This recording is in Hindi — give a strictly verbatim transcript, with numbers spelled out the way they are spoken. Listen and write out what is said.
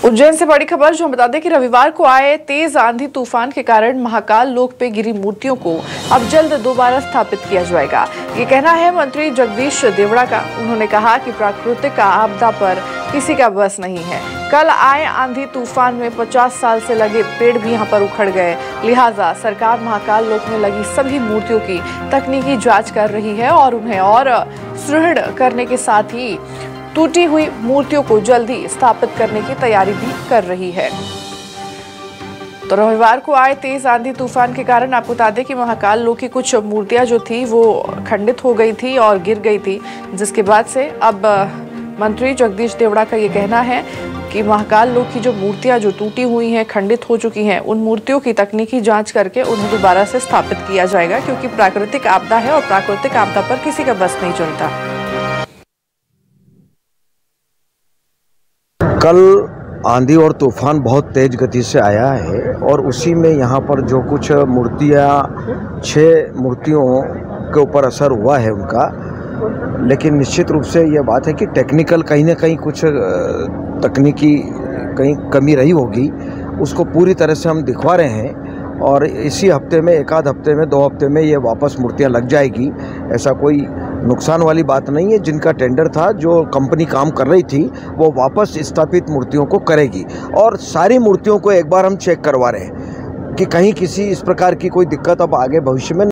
उज्जैन से बड़ी खबर जो हम बता दें कि रविवार को आए तेज आंधी तूफान के कारण महाकाल लोक पे गिरी मूर्तियों को अब जल्द दोबारा स्थापित किया जाएगा। ये कहना है मंत्री जगदीश देवड़ा का। उन्होंने कहा कि प्राकृतिक आपदा पर किसी का बस नहीं है। कल आए आंधी तूफान में पचास साल से लगे पेड़ भी यहां पर उखड़ गए। लिहाजा सरकार महाकाल लोक में लगी सभी मूर्तियों की तकनीकी जांच कर रही है और उन्हें और सुदृढ़ करने के साथ ही टूटी हुई मूर्तियों को जल्दी स्थापित करने की तैयारी भी कर रही है। तो रविवार को आए तेज आंधी तूफान के कारण आपको बता दें कि महाकाल लोक की कुछ मूर्तियां जो थी वो खंडित हो गई थी और गिर गई थी, जिसके बाद से अब मंत्री जगदीश देवड़ा का ये कहना है कि महाकाल लोक की जो मूर्तियां जो टूटी हुई हैं, खंडित हो चुकी हैं, उन मूर्तियों की तकनीकी जांच करके उन्हें दोबारा से स्थापित किया जाएगा, क्योंकि प्राकृतिक आपदा है और प्राकृतिक आपदा पर किसी का बस नहीं चलता। कल आंधी और तूफान बहुत तेज गति से आया है और उसी में यहाँ पर जो कुछ मूर्तियाँ छह मूर्तियों के ऊपर असर हुआ है उनका, लेकिन निश्चित रूप से ये बात है कि टेक्निकल कहीं ना कहीं कुछ तकनीकी कहीं कमी रही होगी, उसको पूरी तरह से हम दिखवा रहे हैं और इसी हफ्ते में, एक आध हफ्ते में, दो हफ्ते में ये वापस मूर्तियाँ लग जाएगी। ऐसा कोई नुकसान वाली बात नहीं है। जिनका टेंडर था, जो कंपनी काम कर रही थी, वो वापस स्थापित मूर्तियों को करेगी और सारी मूर्तियों को एक बार हम चेक करवा रहे हैं कि कहीं किसी इस प्रकार की कोई दिक्कत अब आगे भविष्य में